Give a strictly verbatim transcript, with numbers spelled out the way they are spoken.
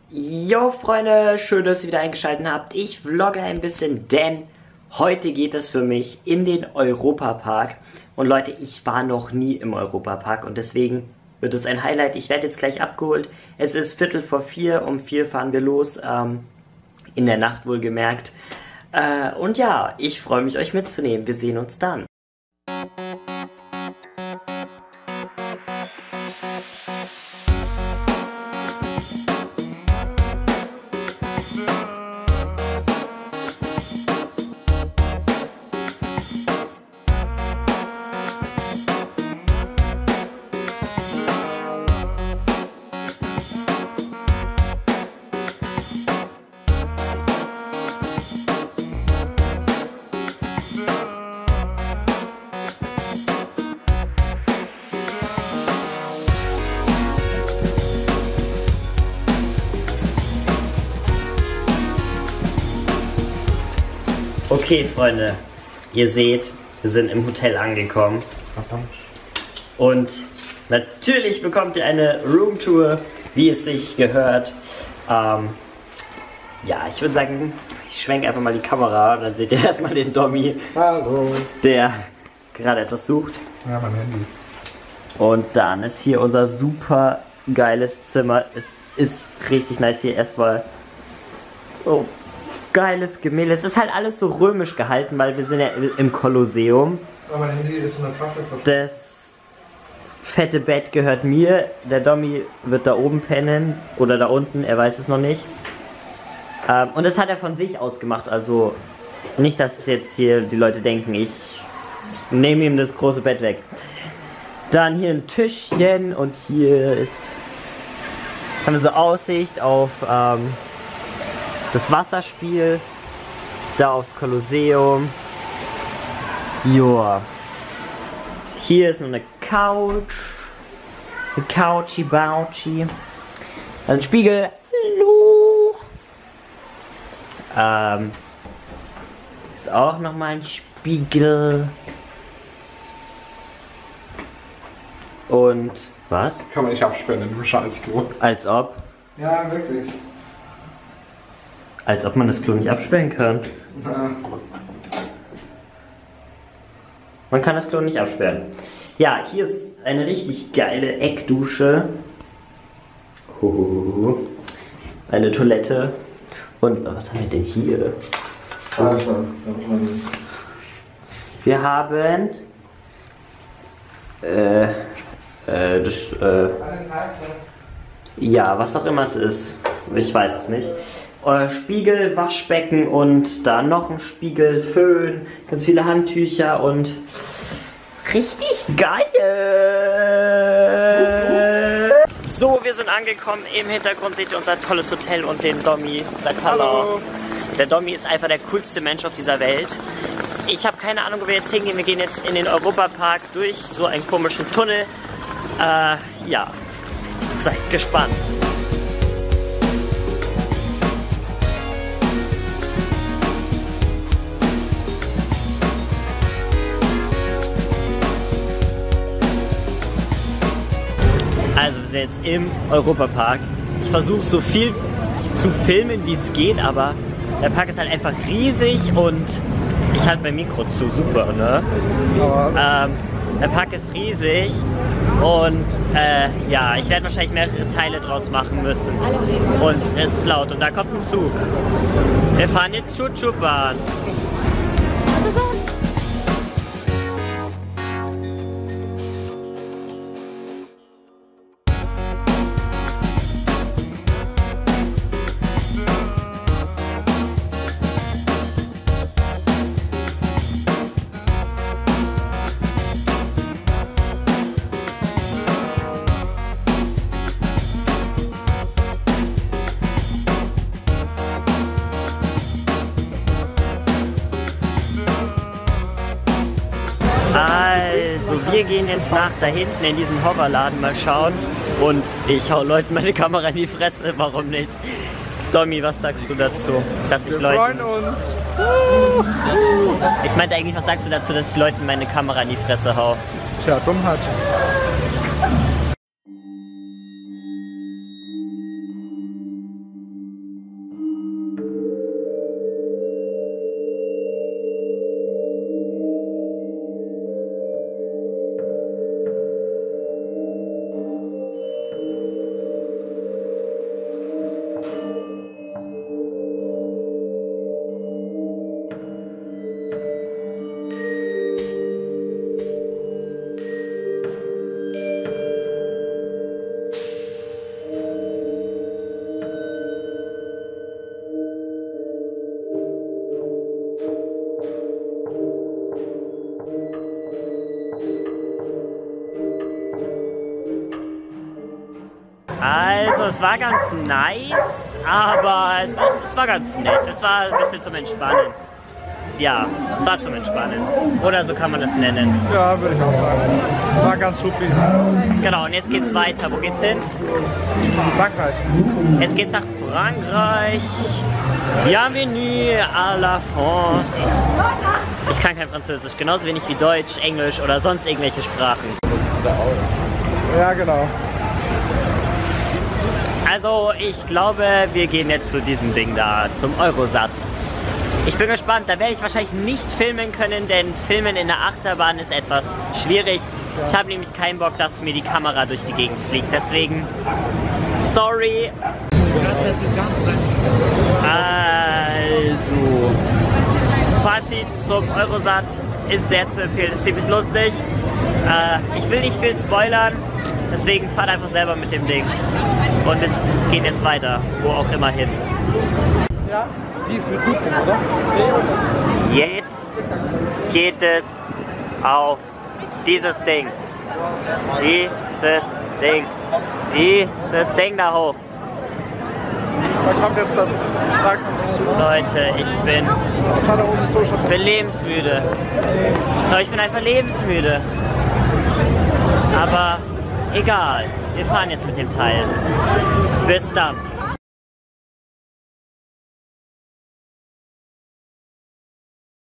Jo Freunde, schön, dass ihr wieder eingeschaltet habt. Ich vlogge ein bisschen, denn heute geht es für mich in den Europapark. Und Leute, ich war noch nie im Europapark und deswegen wird es ein Highlight. Ich werde jetzt gleich abgeholt. Es ist Viertel vor vier, um vier fahren wir los, ähm, in der Nacht wohlgemerkt. Äh, und ja, ich freue mich, euch mitzunehmen. Wir sehen uns dann. Okay, Freunde, ihr seht, wir sind im Hotel angekommen. Und natürlich bekommt ihr eine Roomtour, wie es sich gehört. Ähm, ja, ich würde sagen, ich schwenke einfach mal die Kamera und dann seht ihr erstmal den Dommy. Hallo. Der gerade etwas sucht. Ja, mein Handy. Und dann ist hier unser super geiles Zimmer. Es ist richtig nice hier erstmal. Oh. Geiles Gemälde. Es ist halt alles so römisch gehalten, weil wir sind ja im Kolosseum. Aber mein Handy ist in der Tasche versteckt. Das fette Bett gehört mir. Der Dommy wird da oben pennen. Oder da unten, er weiß es noch nicht. Ähm, und das hat er von sich aus gemacht. Also nicht, dass jetzt hier die Leute denken, ich nehme ihm das große Bett weg. Dann hier ein Tischchen und hier ist haben wir so Aussicht auf ähm, das Wasserspiel, da aufs Kolosseum. Joa. Hier ist noch eine Couch. Eine Couchy Bouchy. Ein Spiegel. Hallo. Ähm. Ist auch noch mal ein Spiegel. Und was? Kann man nicht absperren in dem Scheißklo. Als ob. Ja, wirklich. Als ob man das Klo nicht absperren kann. Ja. Man kann das Klo nicht absperren. Ja, hier ist eine richtig geile Eckdusche. Hohoho. Eine Toilette. Und was haben wir denn hier? Also, Wir haben äh, äh, das, äh, ja, was auch immer es ist. Ich weiß es nicht. Spiegel, Waschbecken und da noch ein Spiegel, Föhn, ganz viele Handtücher und richtig geil! So, wir sind angekommen. Im Hintergrund seht ihr unser tolles Hotel und den Dommy. Hallo! Der Dommy ist einfach der coolste Mensch auf dieser Welt. Ich habe keine Ahnung, wo wir jetzt hingehen. Wir gehen jetzt in den Europapark durch so einen komischen Tunnel. Äh, ja, seid gespannt. Also wir sind jetzt im Europapark. Ich versuche so viel zu filmen, wie es geht, aber der Park ist halt einfach riesig und ich halte mein Mikro zu, super, ne? Ähm, der Park ist riesig und äh, ja, ich werde wahrscheinlich mehrere Teile draus machen müssen. Und es ist laut und da kommt ein Zug. Wir fahren jetzt Chuchu-Bahn. Also, wir gehen jetzt nach da hinten in diesen Horrorladen mal schauen. Und ich hau Leuten meine Kamera in die Fresse, warum nicht? Dommy, was sagst du dazu? Dass ich wir Leuten... freuen uns! Ich meinte eigentlich, was sagst du dazu, dass ich Leuten meine Kamera in die Fresse hau? Tja, Dummheit. es war ganz nice, aber es, es war ganz nett. Es war ein bisschen zum Entspannen. Ja, es war zum Entspannen. Oder so kann man das nennen. Ja, würde ich auch sagen. War ganz super. Genau, und jetzt geht's weiter. Wo geht's hin? Frankreich. Jetzt geht's nach Frankreich. Bienvenue à la France. Ich kann kein Französisch, genauso wenig wie Deutsch, Englisch oder sonst irgendwelche Sprachen. Ja, genau. Also, ich glaube, wir gehen jetzt zu diesem Ding da, zum Eurosat. Ich bin gespannt, da werde ich wahrscheinlich nicht filmen können, denn Filmen in der Achterbahn ist etwas schwierig. Ich habe nämlich keinen Bock, dass mir die Kamera durch die Gegend fliegt, deswegen, sorry. Also, Fazit zum Eurosat ist sehr zu empfehlen, ist ziemlich lustig. Äh, ich will nicht viel spoilern, deswegen fahrt einfach selber mit dem Ding. Und es geht jetzt weiter, wo auch immer hin. Ja, dies wird gut gehen, oder? Jetzt geht es auf dieses Ding. Dieses Ding. Dieses Ding da hoch. Da kommt jetzt das Stark. Leute, ich bin, ich bin lebensmüde. Ich glaube, ich bin einfach lebensmüde. Aber egal, wir fahren jetzt mit dem Teil. Bis dann.